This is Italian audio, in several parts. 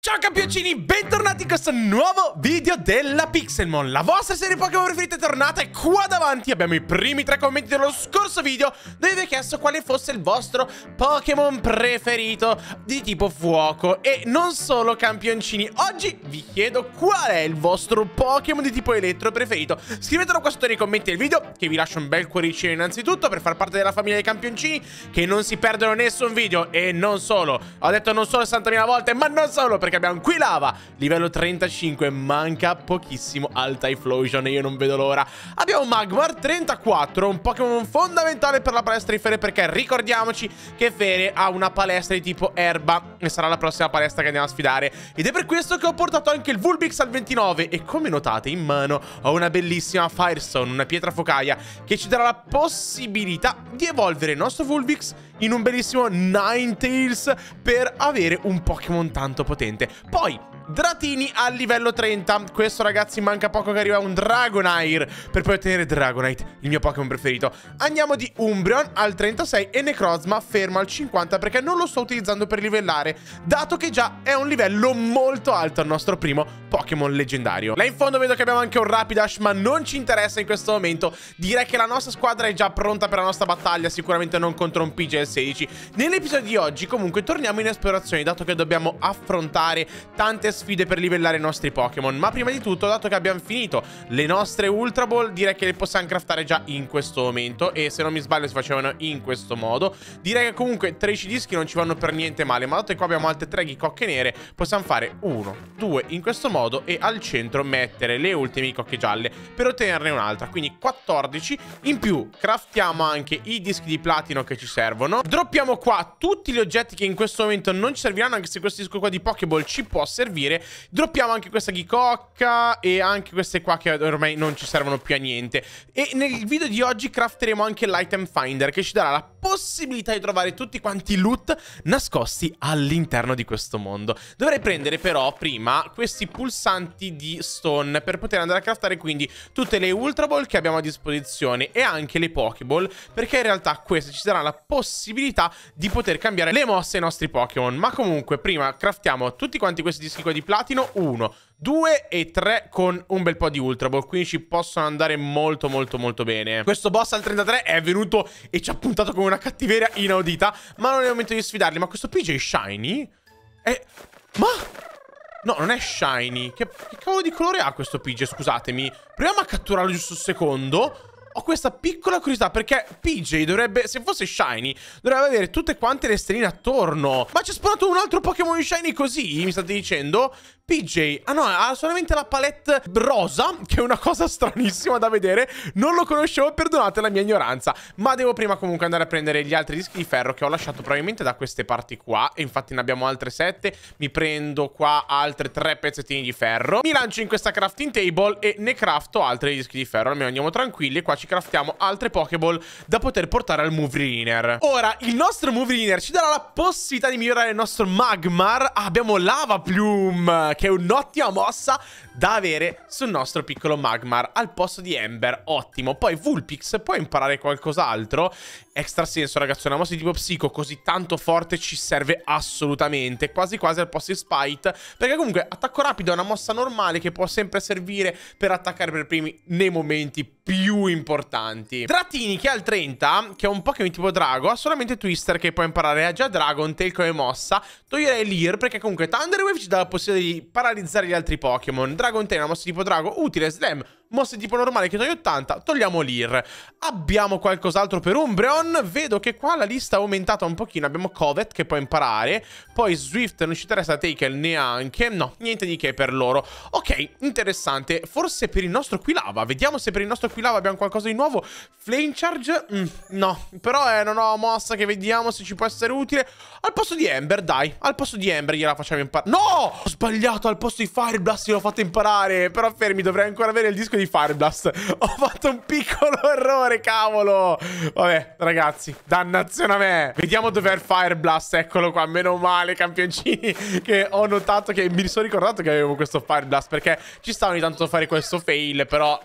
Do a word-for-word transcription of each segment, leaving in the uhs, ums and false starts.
Ciao campioncini, bentornati in questo nuovo video della Pixelmon. La vostra serie Pokémon preferita è tornata e qua davanti abbiamo i primi tre commenti dello scorso video dove vi ho chiesto quale fosse il vostro Pokémon preferito di tipo fuoco. E non solo campioncini, oggi vi chiedo qual è il vostro Pokémon di tipo elettro preferito. Scrivetelo qua sotto nei commenti del video, che vi lascio un bel cuoricino innanzitutto per far parte della famiglia dei campioncini, che non si perdono nessun video. E non solo, ho detto non solo sessantamila volte, ma non solo, perché abbiamo qui Lava, livello trentacinque, manca pochissimo al Typhlosion e io non vedo l'ora. Abbiamo Magmar trentaquattro, un Pokémon fondamentale per la palestra di Fere, perché ricordiamoci che Fere ha una palestra di tipo erba e sarà la prossima palestra che andiamo a sfidare. Ed è per questo che ho portato anche il Vulpix al ventinove e come notate in mano ho una bellissima Firestone, una pietra focaia che ci darà la possibilità di evolvere il nostro Vulpix in un bellissimo Ninetales per avere un Pokémon tanto potente. Poi Dratini al livello trenta. Questo ragazzi manca poco che arriva a un Dragonair per poi ottenere Dragonite, il mio Pokémon preferito. Andiamo di Umbreon al trentasei e Necrozma fermo al cinquanta perché non lo sto utilizzando per livellare, dato che già è un livello molto alto il nostro primo Pokémon leggendario. Là in fondo vedo che abbiamo anche un Rapidash, ma non ci interessa in questo momento. Direi che la nostra squadra è già pronta per la nostra battaglia, sicuramente non contro un P G L sedici. Nell'episodio di oggi comunque torniamo in esplorazione, dato che dobbiamo affrontare tante sfide per livellare i nostri Pokémon. Ma prima di tutto, dato che abbiamo finito le nostre Ultra Ball, direi che le possiamo craftare già in questo momento. E se non mi sbaglio si facevano in questo modo. Direi che comunque tredici dischi non ci vanno per niente male, ma dato che qua abbiamo altre tre ghicocche nere, possiamo fare uno, due in questo modo e al centro mettere le ultime ghicocche gialle per ottenerne un'altra. Quindi quattordici. In più craftiamo anche i dischi di platino che ci servono. Droppiamo qua tutti gli oggetti che in questo momento non ci serviranno, anche se questo disco qua di Pokéball ci può servire. Droppiamo anche questa ghicocca e anche queste qua che ormai non ci servono più a niente. E nel video di oggi crafteremo anche l'item finder, che ci darà la possibilità di trovare tutti quanti i loot nascosti all'interno di questo mondo. Dovrei prendere però prima questi pulsanti di stone per poter andare a craftare quindi tutte le Ultra Ball che abbiamo a disposizione e anche le Pokéball, perché in realtà queste ci daranno la possibilità di poter cambiare le mosse ai nostri Pokémon. Ma comunque prima craftiamo tutti quanti questi dischi qua di platino, uno, due e tre con un bel po' di Ultra Ball, quindi ci possono andare molto molto molto bene. Questo boss al trentatré è venuto e ci ha puntato con una cattiveria inaudita, ma non è il momento di sfidarli. Ma questo P J è shiny? È... ma... no, non è shiny. Che, che cavolo di colore ha questo P J? Scusatemi, proviamo a catturarlo giusto un secondo. Ho questa piccola curiosità perché P J dovrebbe, se fosse shiny, dovrebbe avere tutte quante le stelline attorno. Ma c'è spawnato un altro Pokémon shiny così, mi state dicendo? P J, ah no, ha solamente la palette rosa, che è una cosa stranissima da vedere. Non lo conoscevo, perdonate la mia ignoranza. Ma devo prima comunque andare a prendere gli altri dischi di ferro che ho lasciato probabilmente da queste parti qua. E infatti ne abbiamo altre sette. Mi prendo qua altre tre pezzettini di ferro. Mi lancio in questa crafting table e ne crafto altri dischi di ferro. Almeno andiamo tranquilli e qua ci craftiamo altre Pokéball da poter portare al Move Linear. Ora, il nostro Move Linear ci darà la possibilità di migliorare il nostro Magmar. Ah, abbiamo Lava Plume, che è un'ottima mossa da avere sul nostro piccolo Magmar al posto di Ember. Ottimo. Poi Vulpix, puoi imparare qualcos'altro? Extra senso, ragazzi, una mossa di tipo psico così tanto forte ci serve assolutamente, quasi quasi al posto di Spite, perché comunque attacco rapido è una mossa normale che può sempre servire per attaccare per primi nei momenti più importanti. Dratini, che ha il trenta, che è un Pokémon tipo Drago, ha solamente Twister che può imparare, ha già Dragon Tail come mossa. Toglierei Leer perché comunque Thunder Wave ci dà la possibilità di paralizzare gli altri Pokémon. Dragon Tail è una mossa tipo Drago, utile. Slam, mosse tipo normale che toglie ottanta, togliamo Leer. Abbiamo qualcos'altro per Umbreon? Vedo che qua la lista è aumentata un pochino. Abbiamo Covet che può imparare, poi Swift non ci interessa, Tackle neanche. No, niente di che per loro. Ok, interessante. Forse per il nostro Quilava, vediamo se per il nostro Quilava abbiamo qualcosa di nuovo. Flame Charge? Mm, no, però eh, non ho mossa che vediamo se ci può essere utile. Al posto di Ember, dai, al posto di Ember gliela facciamo imparare. No, ho sbagliato, al posto di Fire Blast gliel'ho fatto imparare. Però fermi, dovrei ancora avere il disco di Fire Blast. Ho fatto un piccolo errore, cavolo. Vabbè, ragazzi, dannazione a me. Vediamo dov'è il Fire Blast. Eccolo qua, meno male, campioncini, che ho notato che mi sono ricordato che avevo questo Fire Blast, perché ci sta ogni tanto a fare questo fail, però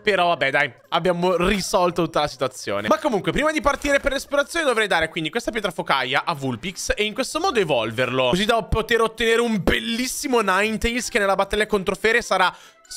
Però vabbè, dai, abbiamo risolto tutta la situazione. Ma comunque, prima di partire per l'esplorazione dovrei dare quindi questa pietra focaia a Vulpix e in questo modo evolverlo, così da poter ottenere un bellissimo Ninetales che nella battaglia contro Fere sarà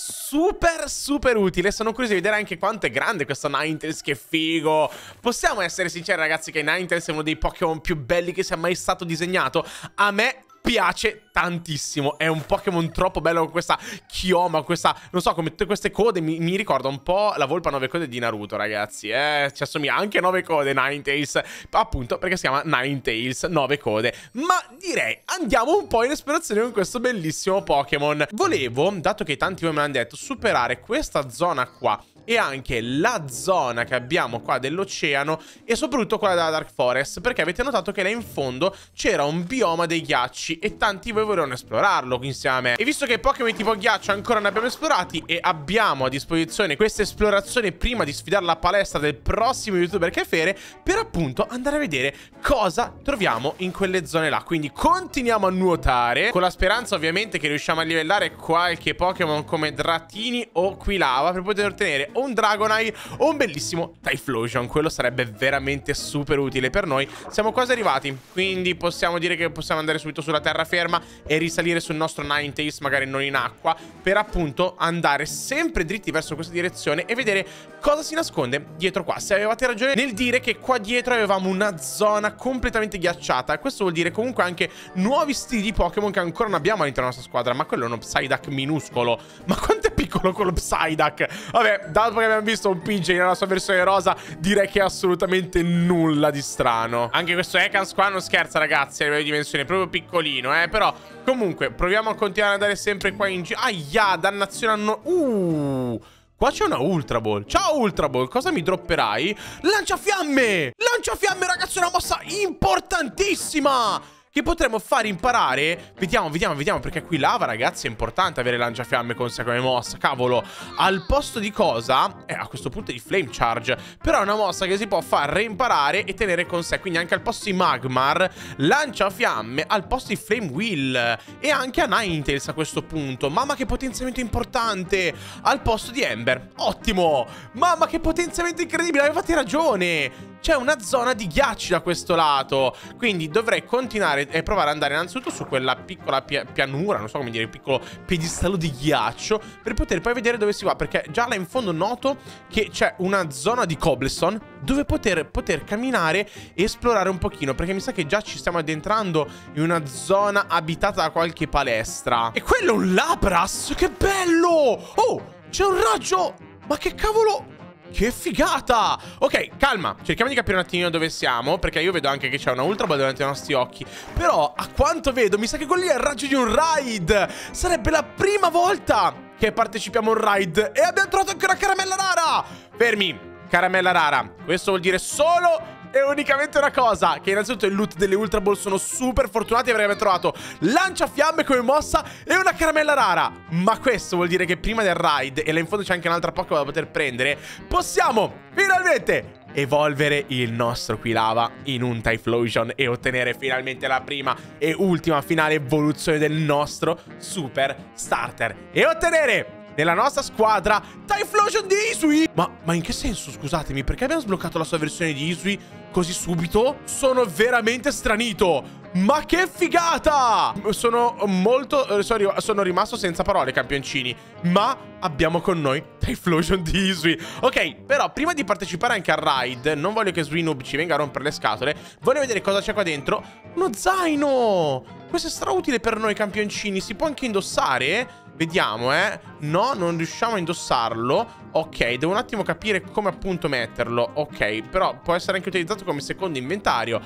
super super utile. Sono curioso di vedere anche quanto è grande questo Ninetales, che figo. Possiamo essere sinceri ragazzi che Ninetales è uno dei Pokémon più belli che sia mai stato disegnato. A me piace tantissimo, è un Pokémon troppo bello con questa chioma, questa, non so, come tutte queste code, mi, mi ricorda un po' la volpe a nove code di Naruto, ragazzi, eh, ci assomiglia anche a nove code Ninetales, appunto perché si chiama Ninetales, nove code, ma direi andiamo un po' in esplorazione con questo bellissimo Pokémon. Volevo, dato che tanti voi me l'hanno detto, superare questa zona qua e anche la zona che abbiamo qua dell'oceano e soprattutto quella della Dark Forest, perché avete notato che là in fondo c'era un bioma dei ghiacci e tanti di voi volevano esplorarlo insieme a me. E visto che Pokémon tipo ghiaccio ancora ne abbiamo esplorati e abbiamo a disposizione questa esplorazione prima di sfidare la palestra del prossimo youtuber che è Fere, per appunto andare a vedere cosa troviamo in quelle zone là. Quindi continuiamo a nuotare con la speranza ovviamente che riusciamo a livellare qualche Pokémon come Dratini o Quilava per poter ottenere o un Dragonite o un bellissimo Typhlosion. Quello sarebbe veramente super utile per noi. Siamo quasi arrivati, quindi possiamo dire che possiamo andare subito sulla terraferma e risalire sul nostro Ninetales, magari non in acqua, per appunto andare sempre dritti verso questa direzione e vedere cosa si nasconde dietro qua. Se avevate ragione nel dire che qua dietro avevamo una zona completamente ghiacciata, questo vuol dire comunque anche nuovi stili di Pokémon che ancora non abbiamo all'interno della nostra squadra. Ma quello è uno Psyduck minuscolo. Ma quanto è piccolo quello Psyduck? Vabbè, dato che abbiamo visto un P J nella sua versione rosa, direi che è assolutamente nulla di strano. Anche questo Ekans qua non scherza ragazzi a livello di dimensioni, è proprio piccolino, eh. Però comunque proviamo a continuare ad andare sempre qua in giro. Aia, dannazione a no... Uh... Qua c'è una Ultra Ball. Ciao Ultra Ball, cosa mi dropperai? Lanciafiamme! Lanciafiamme ragazzi, è una mossa importantissima che potremmo fare imparare. Vediamo, vediamo, vediamo, perché qui lava, ragazzi, è importante avere lanciafiamme con sé come mossa. Cavolo, al posto di cosa? Eh, a questo punto di Flame Charge. Però è una mossa che si può far reimparare e tenere con sé. Quindi anche al posto di Magmar, lanciafiamme, al posto di Flame Wheel. E anche a Ninetales a questo punto. Mamma che potenziamento importante. Al posto di Ember. Ottimo. Mamma che potenziamento incredibile, avevate ragione. C'è una zona di ghiacci da questo lato, quindi dovrei continuare e provare ad andare innanzitutto su quella piccola pia pianura, non so come dire, piccolo piedistallo di ghiaccio, per poter poi vedere dove si va, perché già là in fondo noto che c'è una zona di cobblestone dove poter, poter camminare e esplorare un pochino, perché mi sa che già ci stiamo addentrando in una zona abitata da qualche palestra. E quello è un Lapras, che bello! Oh, c'è un raggio! Ma che cavolo... Che figata! Ok, calma, cerchiamo di capire un attimino dove siamo, perché io vedo anche che c'è una Ultra Ball davanti ai nostri occhi. Però, a quanto vedo, mi sa che quello lì è il raggio di un raid. Sarebbe la prima volta che partecipiamo a un raid e abbiamo trovato anche una caramella rara. Fermi, caramella rara. Questo vuol dire solo... e unicamente una cosa, che innanzitutto il loot delle Ultra Ball sono super fortunati e avremmo trovato lanciafiamme come mossa e una caramella rara. Ma questo vuol dire che prima del raid, e là in fondo c'è anche un'altra Pokémon da poter prendere, possiamo finalmente evolvere il nostro Quilava in un Typhlosion e ottenere finalmente la prima e ultima finale evoluzione del nostro Super Starter. E ottenere... nella nostra squadra Typhlosion di Hisui. Ma, ma in che senso, scusatemi? Perché abbiamo sbloccato la sua versione di Hisui così subito? Sono veramente stranito. Ma che figata! Sono molto... Sono, sono rimasto senza parole, campioncini. Ma abbiamo con noi Typhlosion di Hisui. Ok, però prima di partecipare anche al raid, non voglio che Swinoob ci venga a rompere le scatole. Voglio vedere cosa c'è qua dentro. Uno zaino! Questo è strautile per noi, campioncini. Si può anche indossare? Vediamo, eh. No, non riusciamo a indossarlo. Ok, devo un attimo capire come appunto metterlo. Ok, però può essere anche utilizzato come secondo inventario.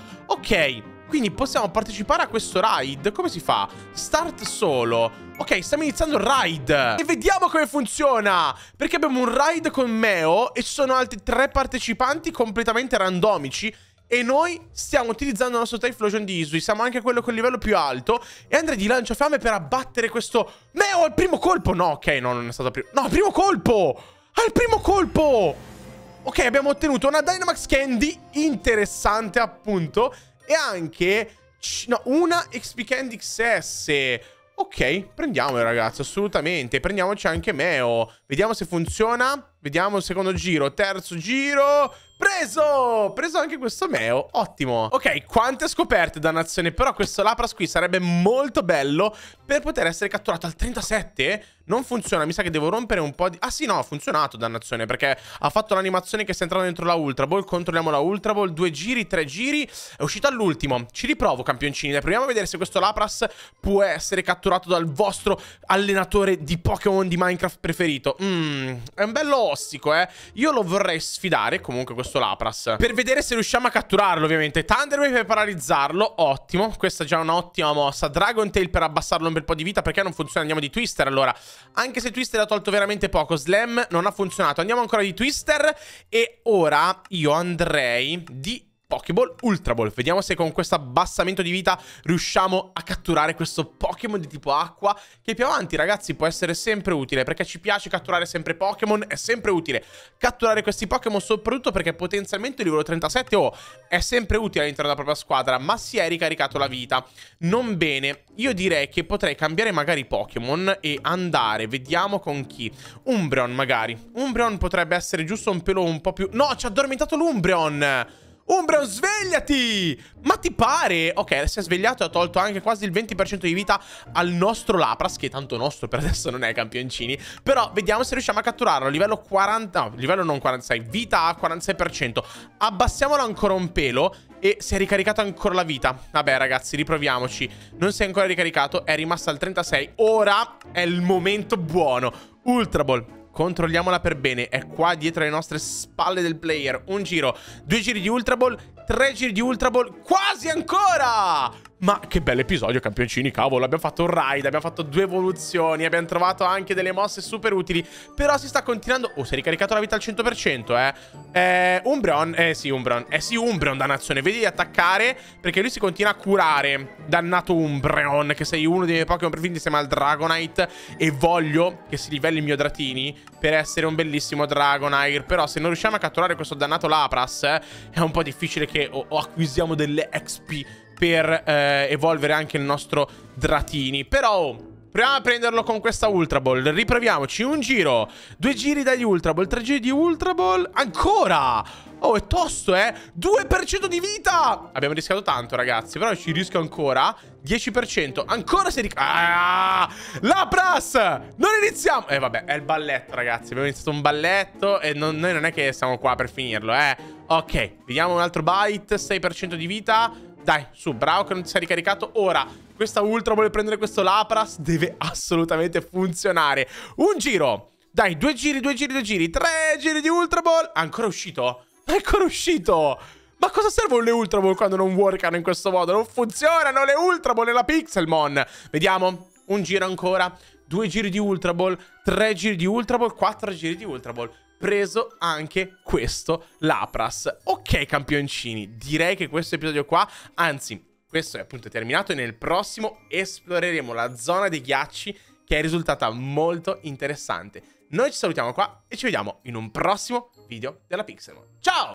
Ok, quindi possiamo partecipare a questo raid. Come si fa? Start solo. Ok, stiamo iniziando il raid e vediamo come funziona, perché abbiamo un raid con Meo e ci sono altri tre partecipanti completamente randomici. E noi stiamo utilizzando il nostro Typhlosion di Hisui. Siamo anche quello con il livello più alto. E andrei di lanciafiamme per abbattere questo Meo al primo colpo. No, ok, no, non è stato al primo. No, al primo colpo. Al primo colpo. Ok, abbiamo ottenuto una Dynamax Candy interessante, appunto. E anche no, una X P Candy X S. Ok, prendiamole, ragazzi, assolutamente. Prendiamoci anche Meo. Vediamo se funziona. Vediamo il secondo giro, terzo giro. Preso! Preso anche questo Meo, ottimo. Ok, quante scoperte, dannazione. Però questo Lapras qui sarebbe molto bello per poter essere catturato al trentasette. Non funziona, mi sa che devo rompere un po' di... Ah sì, no, ha funzionato, dannazione, perché ha fatto l'animazione che sta entrando dentro la Ultra Ball. Controlliamo la Ultra Ball, due giri, tre giri. È uscito all'ultimo. Ci riprovo, campioncini. Dai, proviamo a vedere se questo Lapras può essere catturato dal vostro allenatore di Pokémon di Minecraft preferito. Mmm, è un bello ossico, eh. Io lo vorrei sfidare, comunque, questo Lapras, per vedere se riusciamo a catturarlo, ovviamente. Thunder Wave per paralizzarlo, ottimo. Questa è già un'ottima mossa. Dragon Tail per abbassarlo un bel po' di vita. Perché non funziona? Andiamo di Twister, allora. Anche se Twister ha tolto veramente poco. Slam non ha funzionato. Andiamo ancora di Twister. E ora io andrei di Pokéball Ultra Ball. Vediamo se con questo abbassamento di vita riusciamo a catturare questo Pokémon di tipo acqua, che più avanti, ragazzi, può essere sempre utile, perché ci piace catturare sempre Pokémon. È sempre utile catturare questi Pokémon, soprattutto perché potenzialmente il livello trentasette oh, è sempre utile all'interno della propria squadra, ma si è ricaricato la vita. Non bene. Io direi che potrei cambiare magari Pokémon e andare, vediamo con chi. Umbreon magari. Umbreon potrebbe essere giusto un pelo un po' più... No, ci ha addormentato l'Umbreon! Umbreon, svegliati! Ma ti pare? Ok, si è svegliato e ha tolto anche quasi il venti per cento di vita al nostro Lapras, che tanto nostro per adesso non è, campioncini. Però vediamo se riusciamo a catturarlo. Livello quaranta... No, livello non quarantasei. Vita a quarantasei per cento. Abbassiamolo ancora un pelo e si è ricaricato ancora la vita. Vabbè, ragazzi, riproviamoci. Non si è ancora ricaricato, è rimasto al trentasei. Ora è il momento buono. Ultra Ball. Controlliamola per bene. È qua dietro le nostre spalle del player. Un giro, due giri di Ultra Ball, tre giri di Ultra Ball. Quasi ancora! Ma che bell'episodio, campioncini, cavolo. Abbiamo fatto un raid, abbiamo fatto due evoluzioni, abbiamo trovato anche delle mosse super utili. Però si sta continuando... Oh, si è ricaricato la vita al cento per cento, eh. Eh, Umbreon, eh sì, Umbreon. Eh sì, Umbreon, dannazione. Vedi di attaccare, perché lui si continua a curare. Dannato Umbreon, che sei uno dei miei Pokémon preferiti insieme al Dragonite. E voglio che si livelli il mio Dratini per essere un bellissimo Dragonair. Però se non riusciamo a catturare questo dannato Lapras, eh, è un po' difficile che o, o acquisiamo delle X P per eh, evolvere anche il nostro Dratini. Però proviamo a prenderlo con questa Ultra Ball. Riproviamoci. Un giro, due giri dagli Ultra Ball, tre giri di Ultra Ball. Ancora! Oh, è tosto, eh? due per cento di vita! Abbiamo rischiato tanto, ragazzi, però ci rischio ancora. dieci per cento. Ancora si ric... Ah! Lapras! Non iniziamo! Eh, vabbè, è il balletto, ragazzi. Abbiamo iniziato un balletto e non, noi non è che siamo qua per finirlo, eh. Ok, vediamo un altro bite. sei per cento di vita. Dai, su, bravo che non si è ricaricato. Ora, questa Ultra vuole prendere questo Lapras. Deve assolutamente funzionare. Un giro. Dai, due giri, due giri, due giri. Tre giri di Ultra Ball. Ancora uscito? È ancora uscito. Ma cosa servono le Ultra Ball quando non workano in questo modo? Non funzionano le Ultra Ball nella Pixelmon. Vediamo. Un giro ancora. Due giri di Ultra Ball. Tre giri di Ultra Ball. Quattro giri di Ultra Ball. Preso anche questo Lapras. Ok, campioncini, direi che questo episodio qua, anzi, questo è appunto terminato e nel prossimo esploreremo la zona dei ghiacci, che è risultata molto interessante. Noi ci salutiamo qua e ci vediamo in un prossimo video della Pixelmon. Ciao!